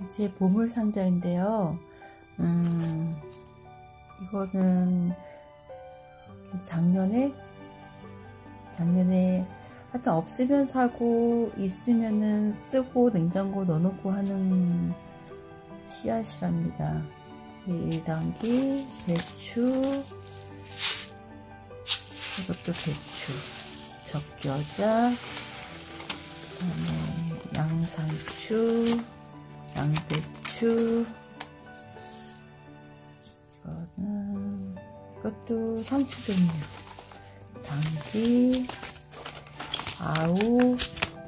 제 보물 상자인데요. 이거는 작년에 하여튼 없으면 사고 있으면은 쓰고 냉장고 넣어놓고 하는 씨앗이랍니다. 1단계 배추, 이것도 배추, 적겨자, 그다음에 양상추, 양배추, 이것도 상추 종류, 당귀, 아우,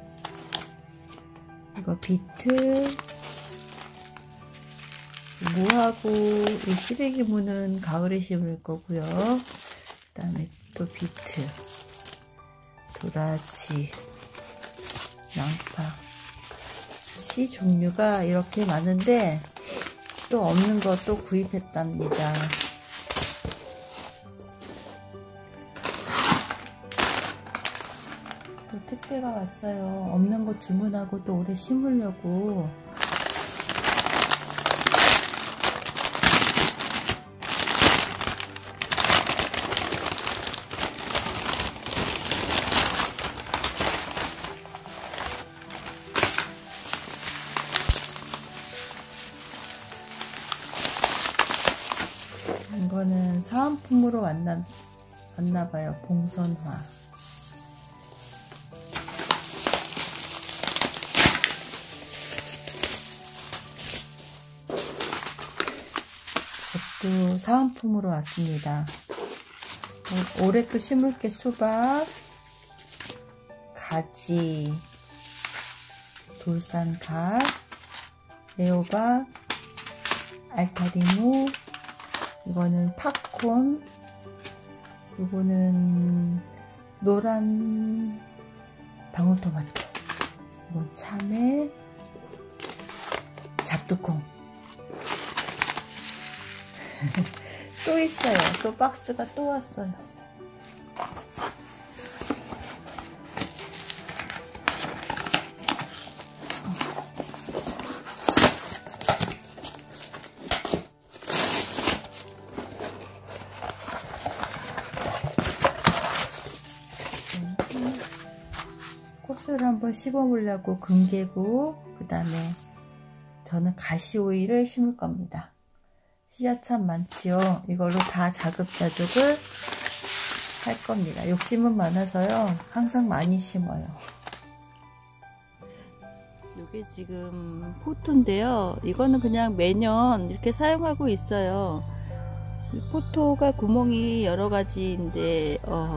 이거 비트, 무하고 이 시래기무는 가을에 심을 거고요. 그 다음에 또 비트, 도라지, 양파, 씨 종류가 이렇게 많은데 또 없는 거 또 구입했답니다. 또 택배가 왔어요. 없는 거 주문하고 또 올해 심으려고. 이거는 사은품으로 왔나봐요. 봉선화. 이것도 사은품으로 왔습니다. 올해 또 심을게 수박, 가지, 돌산갓, 애호박, 알타리무, 이거는 팝콘, 이거는 노란 방울토마토, 이건 참외, 잡두콩. 또 있어요. 또 박스가 또 왔어요. kop수를 한번 씹어보려고 금개고, 그 다음에 저는 가시오이를 심을 겁니다. 씨앗 참 많지요. 이걸로 다 자급자족을 할 겁니다. 욕심은 많아서요. 항상 많이 심어요. 이게 지금 포토인데요. 이거는 그냥 매년 이렇게 사용하고 있어요. 포토가 구멍이 여러 가지인데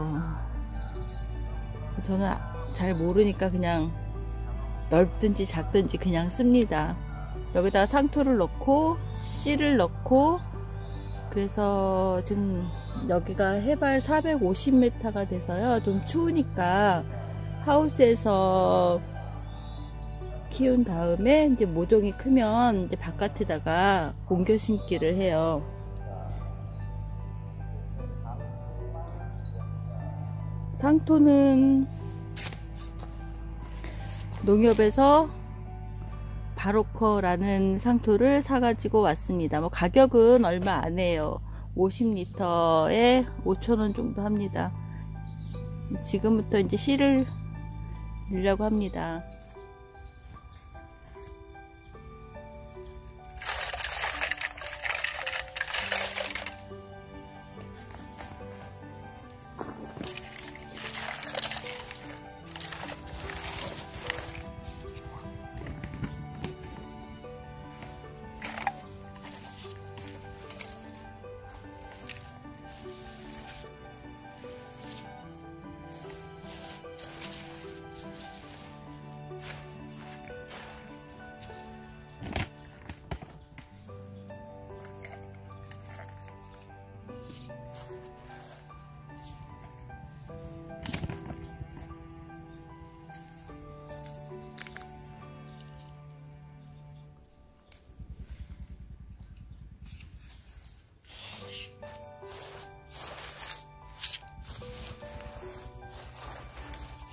저는 잘 모르니까 그냥 넓든지 작든지 그냥 씁니다. 여기다가 상토를 넣고 씨를 넣고, 그래서 지금 여기가 해발 450m가 돼서요. 좀 추우니까 하우스에서 키운 다음에 이제 모종이 크면 이제 바깥에다가 옮겨 심기를 해요. 상토는 농협에서 바로커라는 상토를 사가지고 왔습니다. 뭐 가격은 얼마 안 해요. 50리터에 5,000원 정도 합니다. 지금부터 이제 씨를 넣으려고 합니다.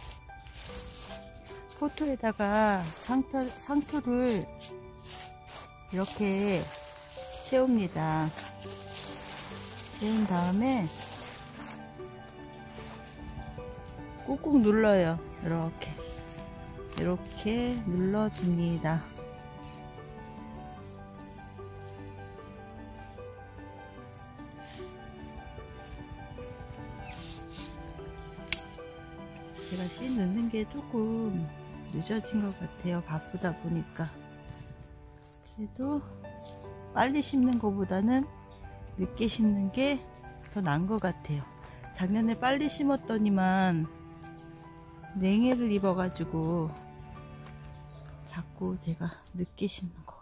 포토에다가 상토를 이렇게 채웁니다. 채운 다음에 꾹꾹 눌러요. 이렇게 눌러줍니다. 제가 씨 넣는 게 조금 늦어진 것 같아요. 바쁘다 보니까. 그래도 빨리 심는 것보다는 늦게 심는 게 더 나은 것 같아요. 작년에 빨리 심었더니만 냉해를 입어가지고 자꾸 제가 늦게 심는 것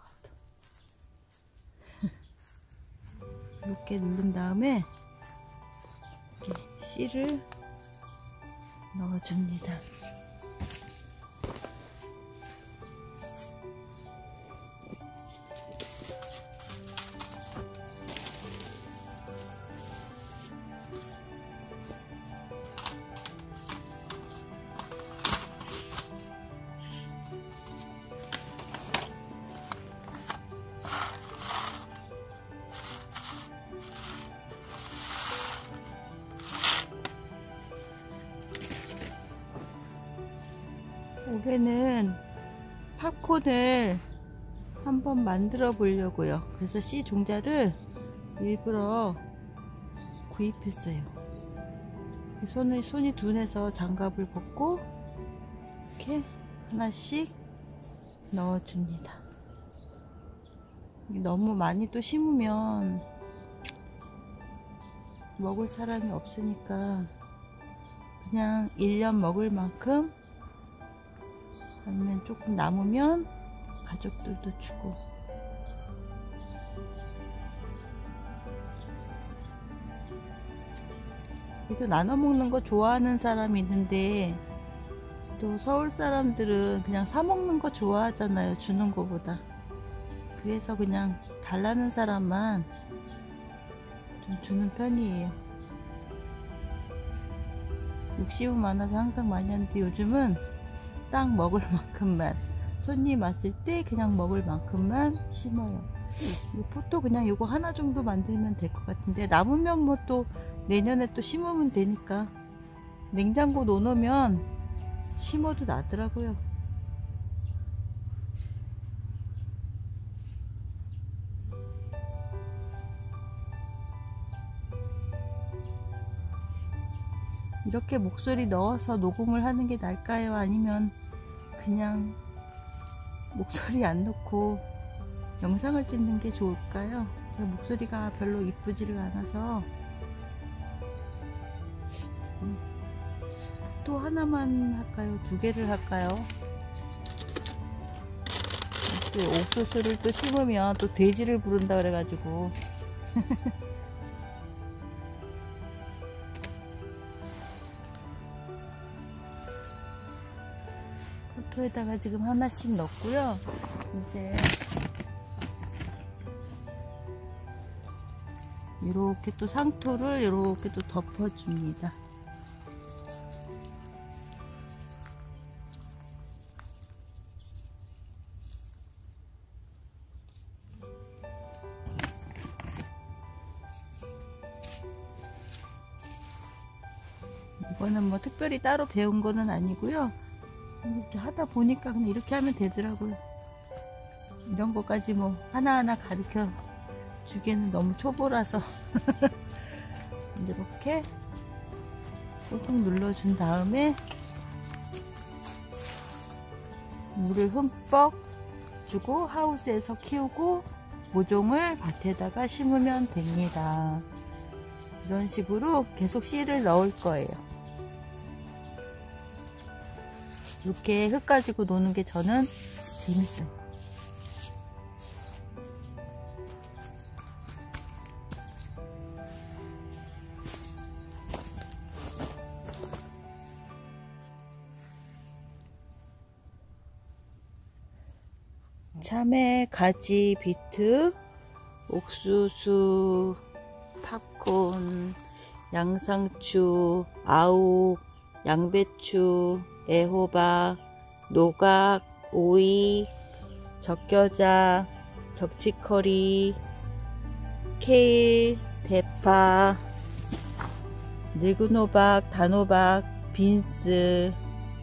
같아요. 이렇게 누른 다음에 이렇게 씨를 넣어줍니다. 올해는 팝콘을 한번 만들어 보려고요. 그래서 씨 종자를 일부러 구입했어요. 손이 둔해서 장갑을 벗고 이렇게 하나씩 넣어줍니다. 너무 많이 또 심으면 먹을 사람이 없으니까 그냥 1년 먹을 만큼, 아니면 조금 남으면 가족들도 주고. 그래도 나눠 먹는 거 좋아하는 사람이 있는데, 또 서울 사람들은 그냥 사 먹는 거 좋아하잖아요, 주는 거보다. 그래서 그냥 달라는 사람만 좀 주는 편이에요. 욕심은 많아서 항상 많이 하는데, 요즘은 딱 먹을 만큼만, 손님 왔을 때 그냥 먹을 만큼만 심어요. 이 포토 그냥 이거 하나 정도 만들면 될 것 같은데, 남으면 뭐 또 내년에 또 심으면 되니까. 냉장고 넣어놓으면 심어도 나더라고요. 이렇게 목소리 넣어서 녹음을 하는 게 나을까요? 아니면 그냥 목소리 안 넣고 영상을 찍는 게 좋을까요? 제 목소리가 별로 이쁘지를 않아서. 또 하나만 할까요? 두 개를 할까요? 또 옥수수를 또 심으면 또 돼지를 부른다 그래가지고 포토에다가 지금 하나씩 넣고요. 이제 이렇게 또 상토를 이렇게 또 덮어줍니다. 이거는 뭐 특별히 따로 배운 거는 아니고요. 이렇게 하다 보니까 그냥 이렇게 하면 되더라고요. 이런 것까지 뭐 하나하나 가르쳐 주기에는 너무 초보라서 이렇게 꾹꾹 눌러준 다음에 물을 흠뻑 주고 하우스에서 키우고 모종을 밭에다가 심으면 됩니다. 이런 식으로 계속 씨를 넣을 거예요. 이렇게 흙 가지고 노는 게 저는 재밌어요. 참외, 가지, 비트, 옥수수, 팝콘, 양상추, 아욱, 양배추, 애호박, 노각, 오이, 적겨자, 적치커리, 케일, 대파, 늙은 호박, 단호박, 빈스,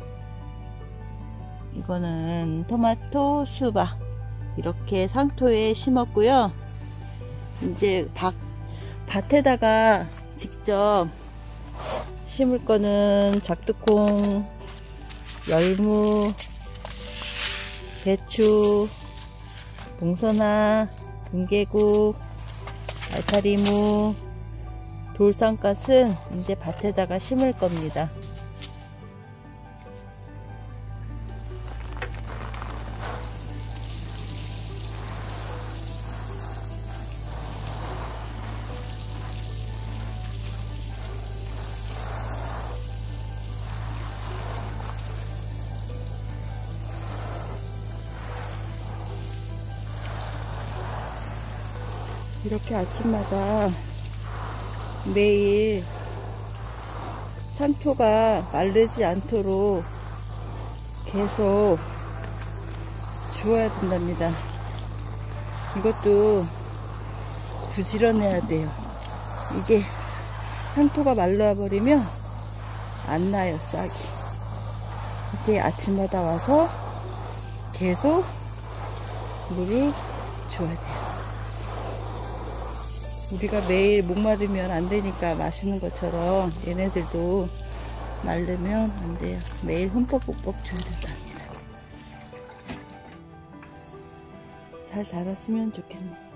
이거는 토마토, 수박 이렇게 상토에 심었고요. 이제 밭에다가 직접 심을 거는 작두콩, 열무, 배추, 동서나, 등개국, 알타리무, 돌산갓은 이제 밭에다가 심을 겁니다. 이렇게 아침마다 매일 상토가 마르지 않도록 계속 주워야 된답니다. 이것도 부지런해야 돼요. 이게 상토가 말라 버리면 안 나요, 싹이. 이게 아침마다 와서 계속 물을 줘야 돼요. 우리가 매일 목마르면 안 되니까 마시는 것처럼 얘네들도 마르면 안 돼요. 매일 흠뻑흠뻑 줘야 된답니다. 잘 자랐으면 좋겠네요.